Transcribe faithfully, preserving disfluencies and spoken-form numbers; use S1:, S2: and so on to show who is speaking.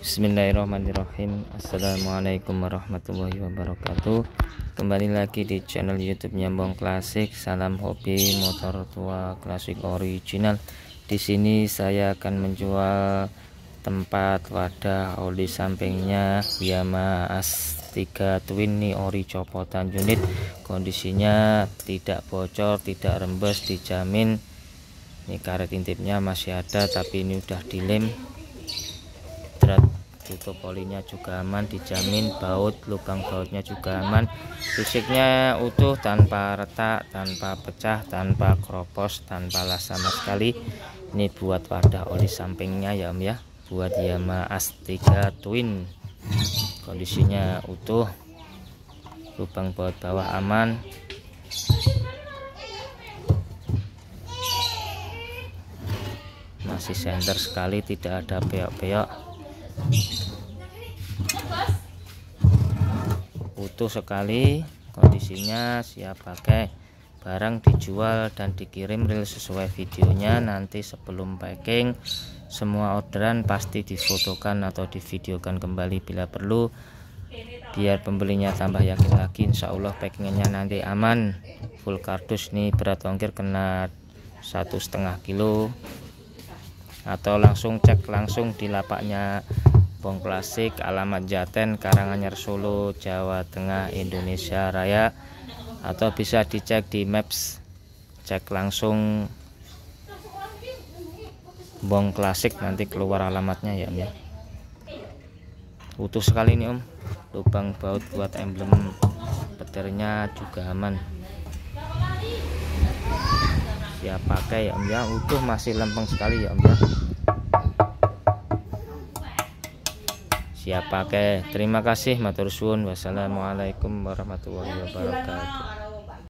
S1: Bismillahirrahmanirrahim. Assalamualaikum warahmatullahi wabarakatuh. Kembali lagi di channel YouTube Nyambong Klasik. Salam hobi motor tua klasik original. Di sini saya akan menjual tempat wadah oli sampingnya Yamaha As tiga Twin nih, ori copotan unit. Kondisinya tidak bocor, tidak rembes, dijamin. Ini karet intipnya masih ada, tapi ini udah dilem. Tutup olinya juga aman, dijamin. Baut, lubang bautnya juga aman. Fisiknya utuh, tanpa retak, tanpa pecah, tanpa kropos, tanpa las sama sekali. Ini buat wadah oli sampingnya ya Om ya, buat Yamaha As tiga Twin. Kondisinya utuh, lubang baut bawah aman. Masih senter sekali, tidak ada peok-peok. Utuh sekali, kondisinya siap pakai. Barang dijual dan dikirim real sesuai videonya. Nanti sebelum packing, semua orderan pasti difotokan atau divideokan kembali bila perlu, biar pembelinya tambah yakin lagi. Insya Allah packingnya nanti aman, full kardus. Nih berat ongkir kena satu setengah kilo, atau langsung cek langsung di lapaknya Nyambong Klasik, alamat Jaten, Karanganyar, Solo, Jawa Tengah, Indonesia Raya, atau bisa dicek di Maps, cek langsung Nyambong Klasik, nanti keluar alamatnya ya Om ya. Utuh sekali nih Om, lubang baut buat emblem petirnya juga aman, siap pakai ya Om ya. Utuh, masih lempeng sekali ya Om ya, siap pakai. Terima kasih, matur suwun. Wassalamualaikum warahmatullahi wabarakatuh.